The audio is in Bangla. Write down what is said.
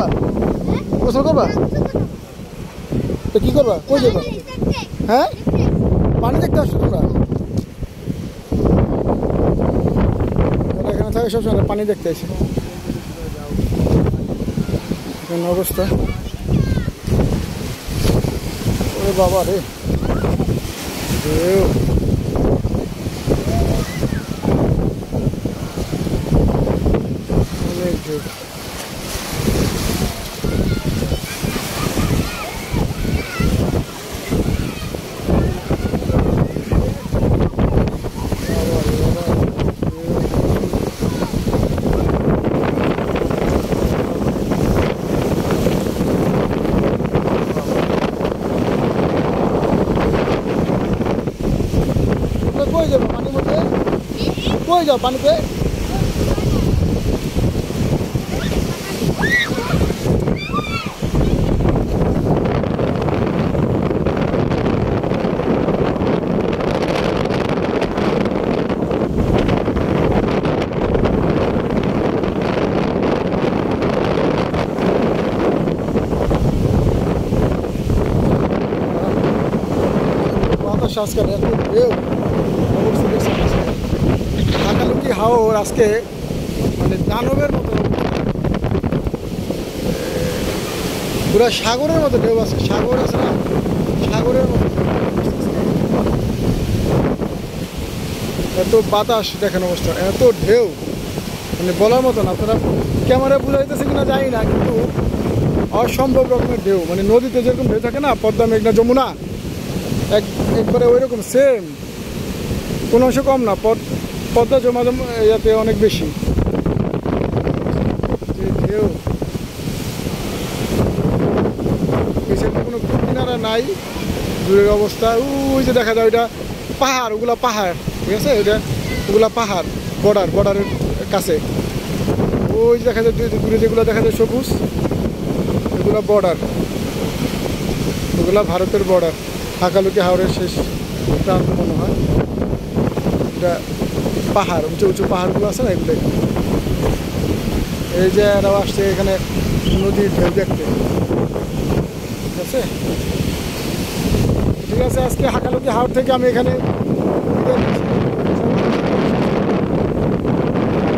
গোসল করবা? তো কি করবা? কই যাবা? হ্যাঁ, পানি দেখতে আসছো তোমরা? এখানে থাকে সবসময় পানি দেখতে আসে। এখানে অবস্থা ওরে বাবা রে, অনেক ঢেউ। কই যাবো পানির মধ্যে? কই যাও পানিতে? বাতাস আজকাল এত ঢেউ, হাকালুকি হাওর আজকে মানে দানবের মতো, পুরা সাগরের মতো ঢেউ আছে। সাগর আছে না, সাগরের মতো এত বাতাস। দেখেন অবস্থা, এত ঢেউ মানে বলার মতো না। আপনারা ক্যামেরা বুঝাইতেছে কিনা জানি না, কিন্তু অসম্ভব রকমের ঢেউ। মানে নদীতে যেরকম ঢেউ থাকে না, পদ্মা, মেঘনা, যমুনা, একবারে ওই রকম সেম, কোনো অংশ কম না। পদ্মা জমা ইয়াতে অনেক বেশি ঢেউ। পেছনে কোনো কিনারা নাই, দূরের অবস্থা ওই যে দেখা যায় ওইটা পাহাড়, ওগুলা পাহাড়, ঠিক আছে? ওগুলা পাহাড়, বর্ডারের কাছে। ওই দেখা যায় দূরে যেগুলো দেখা যায় সবুজ, এগুলো বর্ডার, ওগুলা ভারতের বর্ডার। হাকালুকি হাওরের শেষ প্রান্ত মনে হয় এটা। পাহাড়, উঁচু উঁচু পাহাড়গুলো আছে না, এগুলো। এই যে এরাও আসছে এখানে নদীর ঢেউ দেখতে, ঠিক আছে? ঠিক আছে, আজকে হাকালুকি হাওর থেকে আমি এখানে